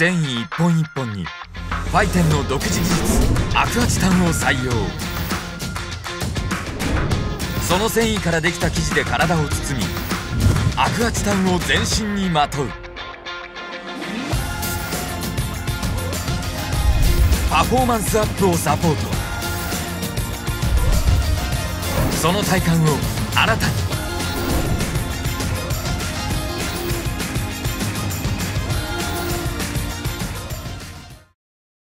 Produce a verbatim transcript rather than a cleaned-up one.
繊維一本一本にファイテンの独自技術アクアチタンを採用。その繊維からできた生地で体を包み、アクアチタンを全身にまとう。パフォーマンスアップをサポート。その体感をあなたに。